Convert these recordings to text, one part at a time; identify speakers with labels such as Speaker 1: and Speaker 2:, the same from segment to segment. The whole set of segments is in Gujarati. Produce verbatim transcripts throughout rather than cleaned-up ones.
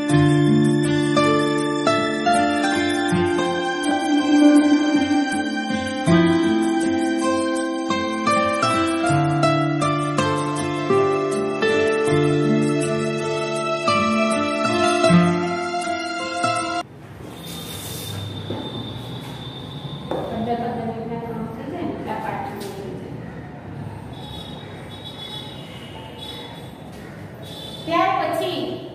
Speaker 1: ત્યાર પછી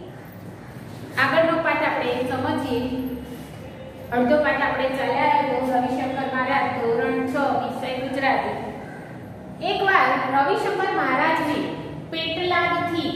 Speaker 1: આગળનો પાઠ આપણે સમજીએ. અડધો પાઠ આપણે ચાલ્યા તો રવિશંકર મહારાજ ધોરણ છ વિષય ગુજરાતી. એકવાર રવિશંકર મહારાજને પેટલાદથી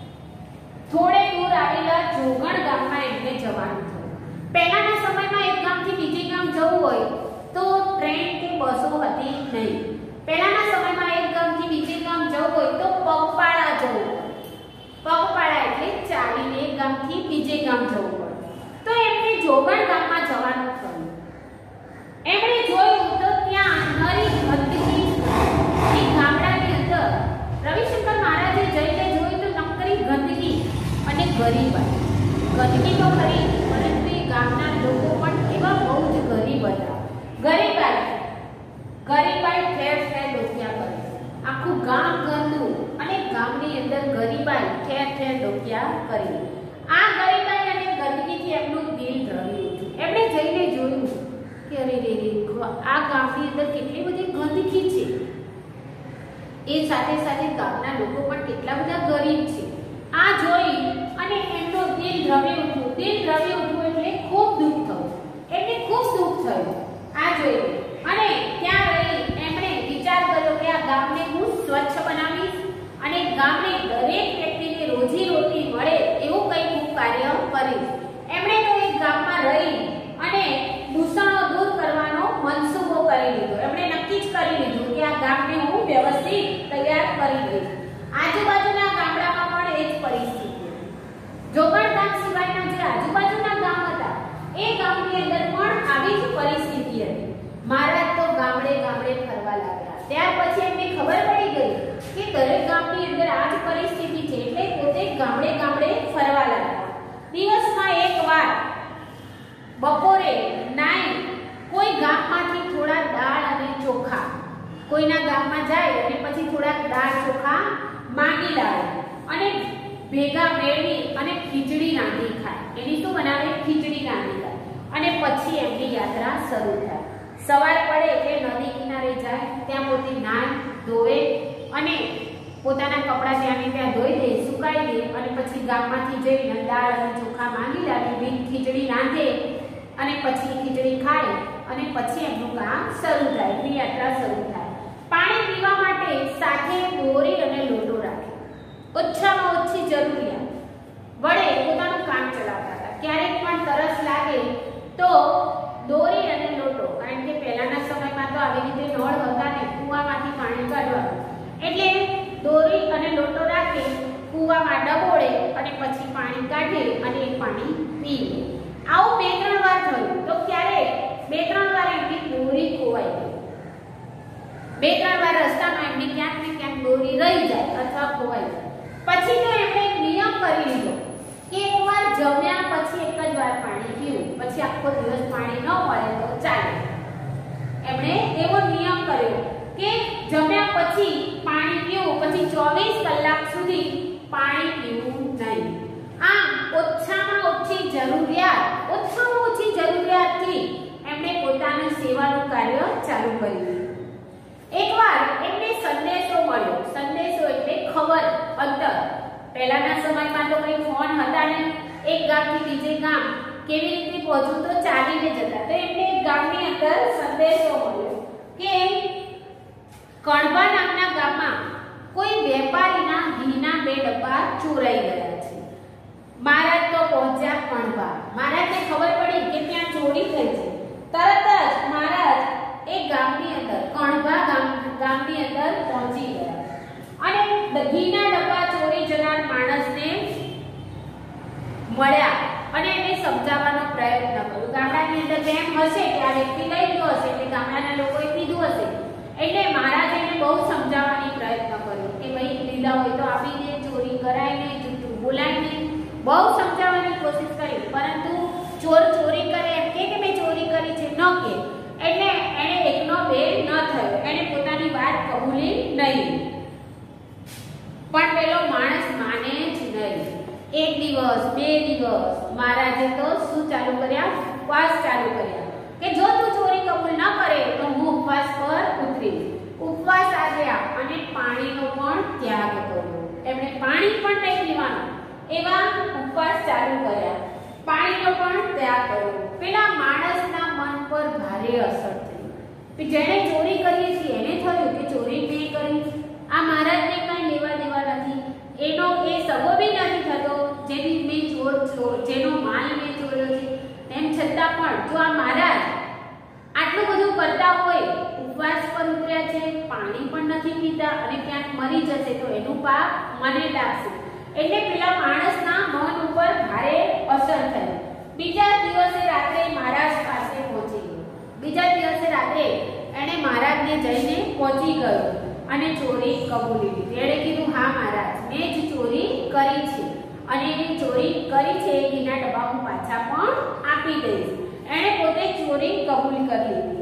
Speaker 1: થોડે દૂર આવેલા જોગણ ગામમાં એમને જવાનું થયું. પહેલાના સમયમાં એક ગામથી બીજે ગામ જવું હોય તો ટ્રેન કે બસો હતી નહીં. પહેલાના સમયમાં એક ગામથી બીજે ગામ જવું હોય તો પગપાળા જવું. પગપાળા એટલે ચાલીને એક ગામથી બીજે ગામ જવું પડે. તો એમને જોગણ ગામમાં જવાનું થયું. એમણે જોયું તો ત્યાં નરી ગંદકી એ ગામડાની અંદર રવિશંકર મહારાજે જઈને જોયું તો નકરી ગંદકી અને ગરીબાઈ. ગંદકી તો ખરી પરંતુ એ ગામના લોકો પણ એવા બહુ જ ગરીબ હતા. ગરીબાઈ ગરીબાઈ ઠેર ઠેર ડોક્યા કરે. આખું ગામ ગંદુ અને ગામની અંદર ગરીબાઈ ઠેર ઠેર ડોક્યા કરી. આ ગરીબાઈ અને ગંદકીથી એમનું દિલ ધ્રવી ઉઠ્યું. એમણે જઈને જોયું કે અરે રે રે આ ગામની અંદર કેટલી બધી ગંદકી છે. એ સાથે સાથે ગામના લોકો પણ કેટલા બધા ગરીબ છે. આ જોઈ અને એમનું દિલ ધ્રવી ઉઠ્યું. દિલ ધ્રવી ઉઠ્યું એટલે ખૂબ દુઃખ થયું. એમને ખૂબ દુઃખ થયું આ જોઈને. અને ત્યાં રહી એમણે વિચાર કર્યો કે આ ગામને હું સ્વચ્છ બનાવીશ અને ગામની દરેક વ્યક્તિને રોજી રોટી મળે એવું કંઈક હું કાર્ય કરીશ. એમણે તો એક ગામમાં રહી અને દૂષણો દૂર કરવાનો મનસૂબો કરી લીધો. એમણે નક્કી જ કરી લીધું કે આ ગામને હું વ્યવસ્થિત તૈયાર કરી દઈશ. આજુબાજુના ગામડામાં પણ એ જ પરિસ્થિતિ. જોગણ ગામ સિવાયના જે આજુબાજુના ગામ હતા એ ગામની અંદર પણ આવી જ પરિસ્થિતિ હતી. મહારાજ તો ગામડે ગામડે ફરવા લાગ્યા. ત્યાર પછી એમને ખબર પડી ગઈ કે દરેક ગામની અંદર આ જ પરિસ્થિતિ છે એટલે પોતે ગામડે ગામડે ફરવા લાગ્યા. દિવસમાં એક વાર બપોરે નાઈ કોઈ ગામમાંથી થોડા દાળ અને ચોખા કોઈના ગામમાં જાય અને પછી થોડા દાળ ચોખા માંગી લાવે અને ભેગા મેળવી અને ખીચડી રાંધી ખાય. એની શું બનાવે? ખીચડી રાંધી ખાય. અને પછી એમની યાત્રા શરૂ થાય. સવાર પડે એટલે નદી કિનારે જાય. ત્યાં પોતે નાય ધોવે અને પોતાના કપડાં ત્યાં ને ત્યાં ધોઈ દે, સુકાઈ દે અને પછી ગામમાંથી જઈને દાળ અને ચોખા માંગી લાવી ખીચડી રાંધે અને પછી ખીચડી ખાય અને પછી એમનું કામ શરૂ થાય. એમની યાત્રા શરૂ થાય. પાણી પીવા માટે સાથે દોરી અને લોટો રાખે. ઓછામાં ઓછી જરૂરિયાત વડે પોતાનું કામ ચલાવતા હતા. ક્યારેક પણ તરસ લાગે તો દોરી અને લોટો, કારણ કે પહેલાના સમયમાં તો આવી રીતે નળ હતા ને કૂવામાંથી પાણી કાઢવાનું, એટલે દોરી અને લોટો રાખે, કૂવામાં ડબોળે અને પછી પાણી કાઢે અને એ પાણી પીએ. આવું બે ત્રણ વાર થયું. તો ક્યારે બે ત્રણ વાર એમની દોરી ખોવાઈ ગઈ. બે ત્રણ વાર રસ્તામાં એમની ક્યાંક ને ક્યાંક દોરી રહી જાય અથવા ખોવાઈ જાય. પછી તો એમણે એક નિયમ કરી લીધો કે એકવાર જમ્યા પછી એક જ વાર પાણી પીવું, પછી આખો દિવસ પાણી ન મળે તો ચાલે. એમણે એવો નિયમ કર્યો કે જમ્યા પછી પાણી પીવું, પછી ચોવીસ કલાક સુધી પાણી પીવું નહીં. આમ ઓછામાં ઓછી જરૂરિયાત ઓછામાં ઓછી જરૂરિયાતથી એમણે પોતાની સેવાનું કાર્ય ચાલુ કર્યું. એકવાર એમને સંદેશો મળ્યો. સંદેશો એટલે ખબર, અંતર. પહેલાના સમયમાં તો કઈ ફોન હતા નહીં. એક ગામથી બીજે ગામ કેવી રીતે પહોંચવું? તો ચાલીને જતા. તો એમને એક ગામની અંદર સંદેશો મળ્યો કે કણબા નામના ગામમાં કોઈ વેપારીના ઘીના બે ડબ્બા ચોરાઈ ગયા છે. મહારાજ તો પહોંચ્યા કણબા. મહારાજને ખબર પડી કે ત્યાં ચોરી થઈ છે. તરત જ મહારાજ એ ગામની અંદર કણબા ગામ ગામની અંદર પહોંચી ગયા અને ઘીના ડબ્બા ચોરી જનાર માણસને મળ્યા અને એને સમજાવવાનો પ્રયત્ન કર્યો. ગામડાની અંદર તેમ હશે કે આ વ્યક્તિ લઈ ગયો હશે એટલે ગામડાના લોકોએ કીધું હશે એટલે મહારાજે એને બહુ સમજાવવાની પ્રયત્ન કર્યો કે ભાઈ લીધા હોય તો આપી દે, ચોરી કરાય નહીં, જૂઠું બોલાય નહીં. બહુ સમજાવવાની કોશિશ કરી, પરંતુ ચોર ચોરી કરે એમ કે મેં ચોરી કરી છે ન કે, એટલે એને એકનો બે ન થયો, એને પોતાની વાત કબૂલી નહીં. પણ પેલો માણસ માને જ નહીં. એક દિવસ, બે દિવસ મહારાજે તો શું ચાલુ કર્યા? ઉપવાસ ચાલુ કર્યા કે જો તું ચોરી કબૂલ ન કરે તો હું ઉપવાસ પર ઉતરીશ. ઉપવાસ આવ્યા અને પાણીનો પણ ત્યાગ કર્યો. એમણે પાણી પણ નહીં પીવાનું એવા ઉપવાસ ચાલુ કર્યા, પાણીનો પણ ત્યાગ કર્યો. પેલા માણસના મન પર ભારે અસર થઈ. જેણે ચોરી કરી છે એને થયું કે ચોરી મેં કરી, આ મહારાજને કઈ લેવા દેવા નથી, એનો એ સગો બી નથી થતો જેની મેં ચોર ચોર જેનો માલ મેં ચોર્યો છે. એમ છતાં પણ જો આ મહારાજ આટલું બધું કરતા હોય, ઉપવાસ પર ઉતર્યા છે, પાણી પણ નથી પીતા અને ક્યાંક મરી જશે તો એનું પાપ મને લાગશે. એટલે પેલા માણસના મન ઉપર ભારે અસર થઈ. બીજા દિવસે રાત્રે મહારાજ પાસે પહોંચી ગયો. બીજા દિવસે રાત્રે એણે મહારાજને જઈને પહોંચી ગયો અને ચોરી કબૂલી લીધી. એણે કીધું હા મહારાજ, મેં જ ચોરી કરી છે અને એની ચોરી કરી છે એના ડબ્બા હું પાછા પણ આપી દઈશ. એણે પોતે ચોરી કબૂલ કરી લીધી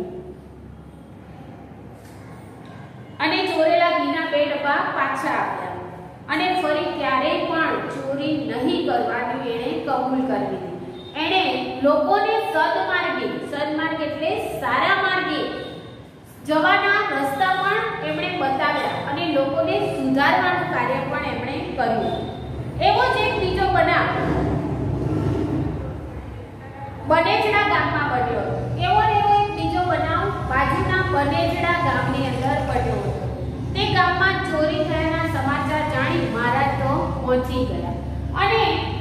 Speaker 1: અને ચોરેલા ઘીના બે ડબ્બા પાછા આપ્યા અને ફરી ક્યારેય પણ ચોરી નહીં કરવાની એણે કબૂલ કરી લીધી. એણે લોકોને સદમાર્ગે, સદમાર્ગ એટલે સારા માર્ગે જવાના રસ્તા પણ એમણે બતાવ્યા અને લોકોને સુધારવાનું કાર્ય પણ એમણે કર્યું. એવો જ એક બીજો બનાવ બનેજડા ગામમાં બન્યો. એવો ને એવો એક બીજો બનાવ બાજુના બનેજડા ગામની અંદર બન્યો હતો. તે ગામમાં ચોરી થયાના સમાચાર જાણી મહારાજ તો પહોંચી ગયા અને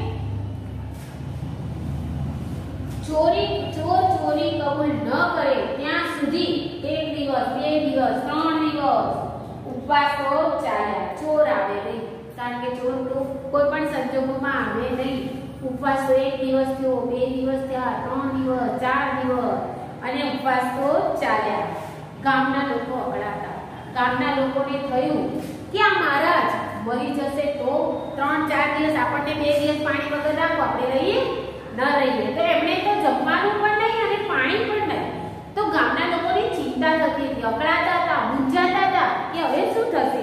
Speaker 1: ચોરી ચોર ચોરી કબૂલ ન કરે ત્યાં સુધી એક દિવસ, બે દિવસ, ત્રણ દિવસ ઉપવાસ તો ચાલ્યા. ચોર આવે નહીં, કારણ કે ચોર તો કોઈ પણ સંજોગોમાં આવે નહીં. ઉપવાસ તો એક દિવસ થયો, બે દિવસ થયા, ત્રણ દિવસ, ચાર દિવસ અને ઉપવાસ તો ચાલ્યા. ગામના લોકો અકળાતા. ગામના લોકોને થયું કે આ મહારાજ મરી જશે તો ત્રણ ચાર દિવસ આપણને બે દિવસ પાણી વગર રાખો, આપણે રહીએ ન રહીએ. તો એમણે તો જમવાનું પણ નહીં અને પાણી પણ નહીં. તો ગામના લોકોની ચિંતા થતી હતી, અકળાતા હતા, મૂંઝાતા હતા કે હવે શું થશે.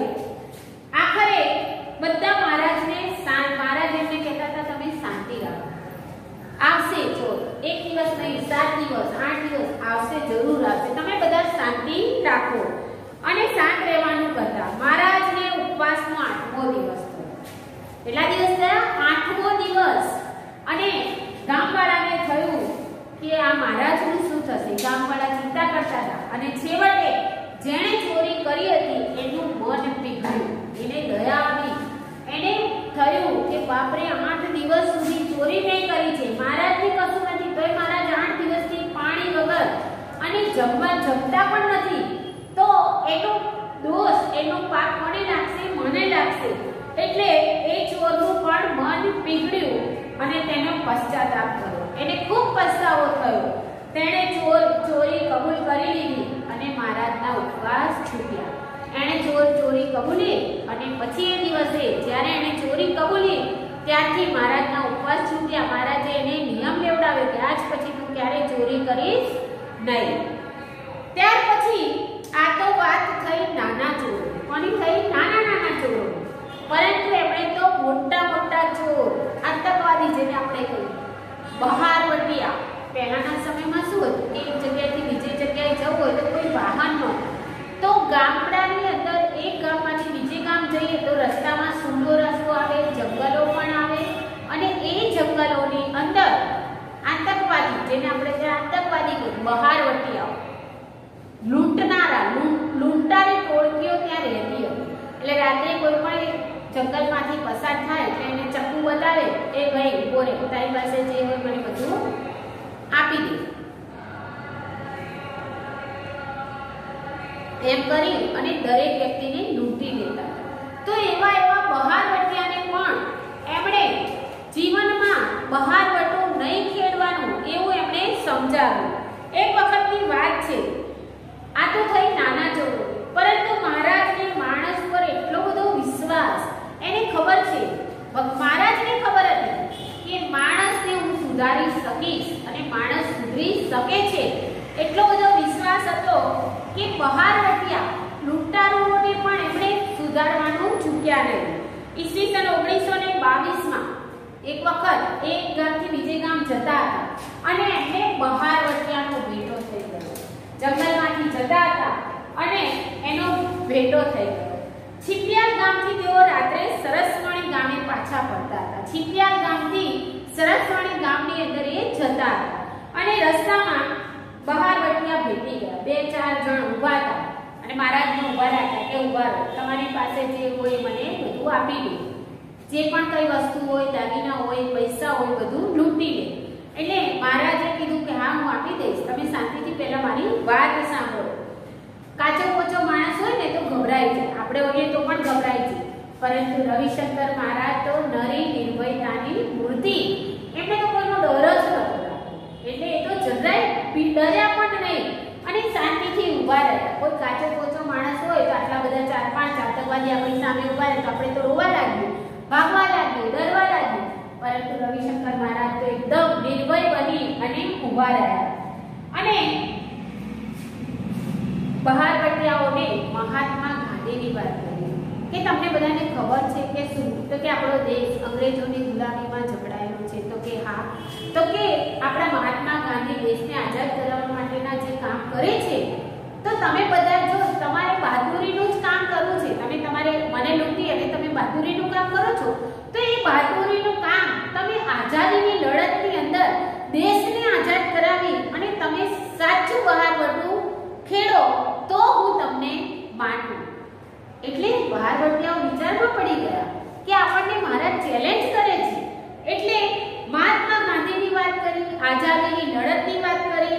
Speaker 1: આખરે બધા મહારાજને મહારાજ એમને કહેતા હતા તમે શાંતિ રાખો, આવશે ચોર, એક દિવસ નહીં, સાત દિવસ, આઠ દિવસ આવશે, જરૂર આવશે, તમે બધા શાંતિ રાખો અને શાંત રહેવાનું કરતા. મહારાજને ઉપવાસનો આઠમો દિવસ થયો. કેટલા દિવસ થયા? આઠમો દિવસ. અને ગામવાળાને થયું કે આ મહારાજનું શું થશે. ગામવાળા ચિંતા કરતા હતા અને છેવટે જેણે ચોરી કરી હતી એનું મન પીગળ્યું, એને દયા આવી. એને થયું કે બાપરે, આઠ દિવસ સુધી ચોરી મેં કરી છે, મહારાજને કશું નથી, તોય મહારાજ આઠ દિવસથી પાણી વગર અને જમવા જમતા પણ નથી, તો એનો દોષ, એનો પાપ કોને લાગશે? મને લાગશે. એટલે એ ચોરનું પણ મન પીગળ્યું અને તેનો પશ્ચાતાપ કર્યો. એને ખૂબ પસ્તાવો થયો. તેણે ચોર ચોરી કબૂલ કરી લીધી અને મહારાજના ઉપવાસ છૂટ્યા. એણે ચોર ચોરી કબૂલી અને પછી એ દિવસે જ્યારે એણે ચોરી કબૂલી ત્યારથી મહારાજના ઉપવાસ છૂટ્યા. મહારાજે એને નિયમ લેવડાવ્યો કે આજ પછી તું ક્યારેય ચોરી કરીશ નહીં. ત્યાર પછી આ તો વાત થઈ નાના ચોર. કોની થઈ? નાના નાના ચોર. પરંતુ એમણે તો મોટા મોટા ચોર, આતંકવાદી જેને આપણે કહીએ, બહારવટિયા. પહેલાના સમયમાં શું હતું કે એક જગ્યાએથી બીજી જગ્યાએ જવું હોય તો કોઈ વાહન નહોતું. તો ગામડાની અંદર એક ગામમાંથી બીજે ગામ જઈએ તો રસ્તામાં સુંદો રસ્તો આવે, જંગલો પણ આવે અને એ જંગલોની અંદર આતંકવાદી, જેને આપણે ત્યાં આતંકવાદી કહીએ, બહારવટિયાઓ, લૂંટનારા, લૂંટારી ટોળકીઓ ત્યાં રહેતી હતી. એટલે રાત્રે કોઈ પણ જંગલમાંથી પસાર થાય એટલે એને ચપ્પુ બતાવે, એ ભાઈ ઉભો રહે, તારી પાસે જે હોય મને બધું આપી દે, એમ કરી અને દરેક વ્યક્તિને લૂંટી લેતા. તો એવા એવા બહારવટિયાને પણ એમણે જીવનમાં બહારવટો નહીં ખેડવાનું એવું એમણે સમજાવ્યું. એક વખતની વાત છે. આ તો થઈ નાના ચોરો, પરંતુ મહારાજને માણસ પર એટલો બધો વિશ્વાસ, એને ખબર છે, મહારાજને ખબર હતી કે માણસને કે બહારવટિયા લૂંટારુઓને પણ એમણે સુધારવાનું ચૂક્યા નહીં. ઈસવીસન ઓગણીસો ને બાવીસ માં એક વખત એક ગામથી બીજે ગામ જતા હતા અને એમને બહારવટિયાનો ભેટો થઈ ગયો. જંગલમાંથી જતા હતા અને એનો ભેટો થઈ ગયો. છીપિયાલ ગામથી તેઓ રાત્રે સરસવાણી ગામે પાછા ફરતા હતા. છીપિયાલ ગામથી સરસવાણી ગામની અંદર એ જતા હતા અને રસ્તામાં બહારવટિયા ભેટી ગયા. બે ચાર જણ ઊભા હતા અને મહારાજને ઊભા રાખ્યા કે ઊભા રહો, તમારી પાસે જે હોય મને બધું આપી દો, જે પણ કઈ વસ્તુ હોય, દાગીના હોય, પૈસા હોય, બધું લૂંટી લે. એટલે મહારાજે કીધું કે હા હું આપી દઈશ, તમે શાંતિથી પહેલા મારી વાત સાંભળો. કાચો પોચો માણસ હોય ને તો ગભરાઈ જાય, આપણે હોઈએ તો પણ ગભરાઈ જાય, પરંતુ રવિશંકર મહારાજ તો નરી નિર્ભયતાની મૂર્તિ, એમને તો કોઈનો ડર જ નહોતો. એટલે એ તો જરાય ડર્યા પણ નહીં અને શાંતિથી ઊભા રહ્યા. કોઈ કાચો પોચો માણસ હોય તો આટલા બધા ચાર પાંચ આતંકવાદી આપણી સામે ઊભા રહે તો આપણે તો રોવા લાગ્યું, ભાગવા લાગ્યું, ડરવા લાગ્યું. પરંતુ રવિશંકર મહારાજ તો એકદમ નિર્ભય બની અને ઊભા રહ્યા અને બહારવટિયાઓને મહાત્મા ગાંધીની વાત કરી કે તમને બધાને ખબર છે કે શું? તો કે આપણો દેશ અંગ્રેજોની ગુલામીમાં જકડાયેલો છે. તો કે હા. તો કે આપણા મહાત્મા ગાંધી દેશને આઝાદ કરાવવા માટેના જે કામ કરે છે, તો તમે બધા જો તમારે બહાદુરીનું જ કામ કરવું છે, તમે તમારે મને લૂંટી અને તમે બહાદુરીનું કામ કરો છો, તો એ બહાદુરીનું કામ તમે આઝાદીની લડતની અંદર દેશને આઝાદ કરાવી અને તમે સાચું બહારવટું ખેડો તો હું તમને માનું. એટલે બહારવટિયાઓ વિચારમાં પડી ગયા કે આપણને મહારાજ ચેલેન્જ કરે છે. એટલે મહાત્મા ગાંધીની વાત કરી, આઝાદીની લડતની વાત કરી.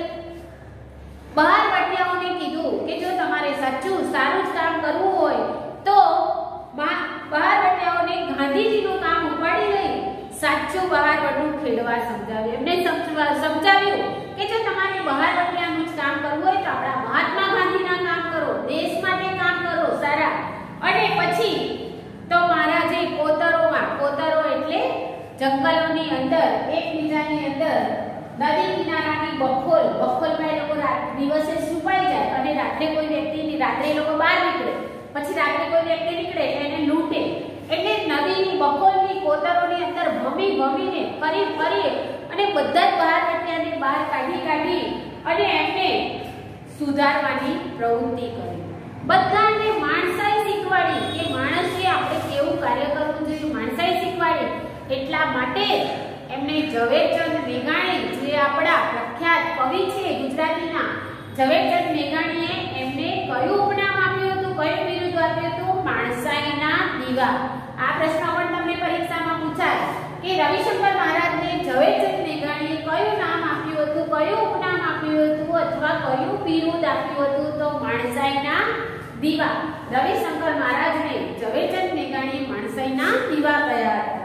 Speaker 1: બહારવટિયાઓને કીધું કે જો તમારે સાચું સારું જ કામ કરવું હોય તો બહારવટિયાઓને ગાંધીજીનું કામ ઉપાડી લઈ સાચું બહારવટું ખેડવા સમજાવ્યું. એમને સમજાવ્યું કે જો તમારે બહારવટિયાનું જ કામ કરવું હોય તો આપણા મહાત્મા ગાંધીના કામ કરો, દેશ માટે કામ કરો સારા. અને પછી તો મહારાજે કોતરોમાં, કોતરો એટલે જંગલોની અંદર એકબીજાની અંદર નદી કિનારાની બખોલ, બખોલમાં એ લોકો દિવસે છુપાઈ જાય અને રાત્રે કોઈ વ્યક્તિની રાત્રે એ લોકો બહાર નીકળે, પછી રાત્રે કોઈ વ્યક્તિ નીકળે એટલે એને લૂંટે. એટલે નદીની બખોલની કોતરોની અંદર ભમી ભમીને ફરી ફરી અને બધા જ બહારવટિયાને બહાર કાઢી કાઢી અને એમને સુધારવાની પ્રવૃત્તિ કરી. બધાને માણસાઈ શીખવાડી કે માણસે આપણે કેવું કાર્ય કરવું જોઈએ, માણસાઈ શીખવાડી. એટલા માટે એમને ઝવેરચંદ મેઘાણી, જે આપણા પ્રખ્યાત કવિ છે ગુજરાતીના, ઝવેરચંદ મેઘાણીએ એમને કયું ઉપનામ આપ્યું હતું, કયું બિરુદ આપ્યું હતું? માણસાઈના દીવા. આ પ્રશ્ન પણ તમને પરીક્ષામાં પૂછાય કે રવિશંકર મહારાજને ઝવેરચંદ મેઘાણીએ કયું નામ આપ્યું હતું, કયું ઉપનામ આપ્યું હતું અથવા કયું બિરુદ આપ્યું હતું? તો માણસાઈના દીવા. રવિશંકર મહારાજને ઝવેરચંદ મેઘાણીએ માણસાઈના દીવા કહ્યા હતા.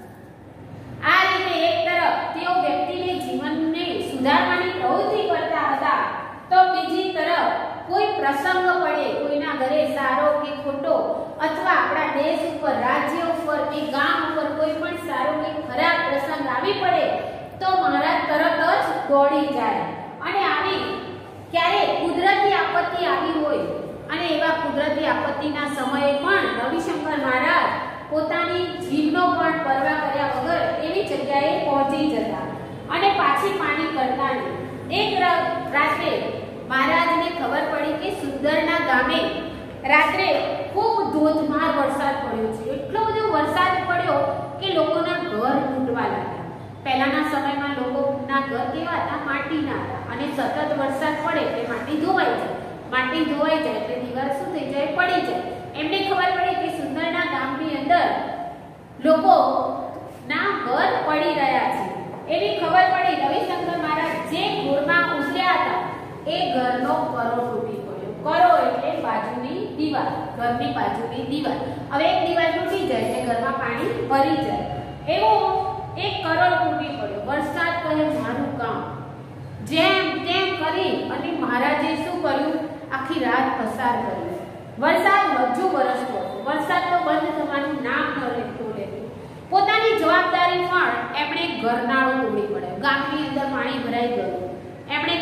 Speaker 1: આ રીતે એક તરફ તેઓ વ્યક્તિને જીવનને સુધારવાની પ્રવૃત્તિ કરતા હતા, તો બીજી તરફ કોઈ પ્રસંગ પડે, કોઈના ઘરે સારો કે ખોટો અથવા આપણા દેશ ઉપર, રાજ્ય ઉપર કે ગામ ઉપર કોઈ પણ સારો કે ખરાબ પ્રસંગ આવી પડે તો મહારાજ તરત જ દોડી જાય. અને આવી ક્યારે કુદરતી આપત્તિ આવી હોય અને એવા કુદરતી આપત્તિના સમયે પણ રવિશંકર મહારાજ પોતાની જીવનો પણ પરવા કર્યા વગર એવી જગ્યાએ પહોંચી જતા અને પાછી પાણી કરતા નહીં. એક રાત્રે મહારાજને ખબર પડી કે સુંદરના ગામે રાત્રે ખૂબ ધોધમાર વરસાદ પડ્યો છે. એટલો બધો વરસાદ પડ્યો કે લોકોના ઘર તૂટવા લાગ્યા. પહેલાના સમયમાં લોકોના ઘર કેવા હતા? માટીના હતા અને સતત વરસાદ પડે એટલે માટી ધોવાઈ જાય. માટી ધોવાઈ જાય એટલે દીવાલ શું થઈ જાય? પડી જાય. એમને ખબર પડી કે સુંદરના ગામની અંદર લોકો ના ઘર પડી રહ્યા છે. એવી ખબર પડી. રવિશંકર મહારાજ જે ઘોરમાં ઉતર્યા હતા એ ઘરનો કરો તૂટી પડ્યો. કરો એટલે બાજુની દીવાલ, ઘરની બાજુની દીવાલ. હવે એક દીવાલ તૂટી જાય એટલે ઘરમાં પાણી ભરી જાય. એવો એક કરો તૂટી પડ્યો. વરસાદ કહે મારું કામ. જેમ તેમ કરી અને મહારાજે શું કર્યું? આખી રાત પસાર કરી. વરસાદ હજુ વરસતો હતો. વરસાદ તો બંધ થવાનું નામ ન લેતો લેતો. પોતાની જવાબદારી પણ એમણે ઘરનાળું તોડી પડ્યો. ગામની અંદર પાણી ભરાઈ ગયું. એમણે કીધું કાંઈ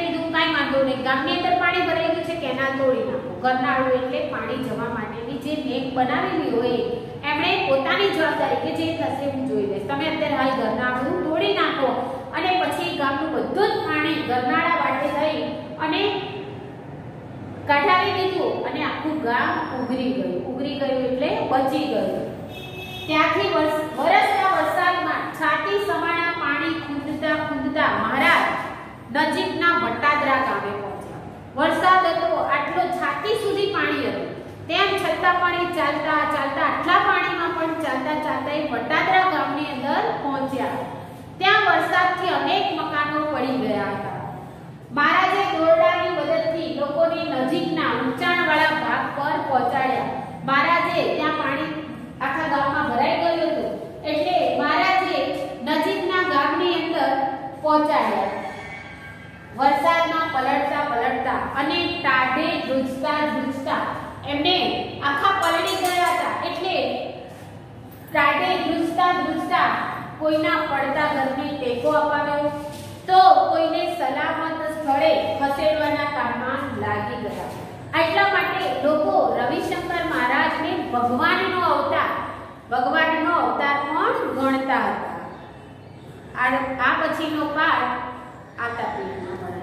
Speaker 1: કાંઈ વાંધો નહીં, ગામની અંદર પાણી ભરાઈ ગયું છે, કેનાલ તોડી નાખો. ગરનાળું એટલે પાણી જવા માટેની જે નેક બનાવેલી હોય એમણે પોતાની જવાબદારી કે જે થશે હું જોઈ લઈશ. તમે અત્યારે હાલ ગરનાળું તોડી નાખો અને પછી ગામનું બધું જ પાણી ગરનાળા વાટે થઈ અને કાઢાવી દીધું અને આખું ગામ ઉગરી ગયું. ઉગરી ગયું એટલે બચી ગયું. ત્યાંથી વરસતા વરસાદમાં છાતી સમાણા પાણી ખૂંદતા ખૂંદતા મહારાજ નજીકના વટાદરા ગામે પહોંચ્યા. વરસાદ હતો, આટલો છાતી સુધી પાણી હતું, તેમ છતાં પણ એ ચાલતા ચાલતા આટલા પાણીમાં પણ ચાલતા ચાલતા એ વટાદરા ગામની અંદર પહોંચ્યા. ત્યાં વરસાદથી અનેક મકાનો પડી ગયા હતા. મહારાજે દોરડાની મદદથી લોકોની નજીકના ઊંચાણવાળા ભાગ પર પહોંચાડ્યા. મહારાજે ત્યાં પાણી આખા ગામમાં ભરાઈ ગયું હતું એટલે મહારાજે નજીકના ગામની અંદર પહોંચાડ્યા. વરસાદમાં પલળતા પલળતા અને ટાઢે ધ્રુજતા ધ્રુજતા એમને આખા પલળી ગયા હતા એટલે ટાઢે ધ્રુજતા ધ્રુજતા કોઈના પડતા ઘરને ટેકો અપાવ્યો તો કોઈને સલામત સ્થળે ખસેડવાના કામમાં લાગી ગયા. એટલા માટે લોકો રવિશંકર મહારાજને ભગવાનનો અવતાર ભગવાનનો અવતાર પણ ગણતા હતા. આ પછીનો પાઠ આતા પીઠમાં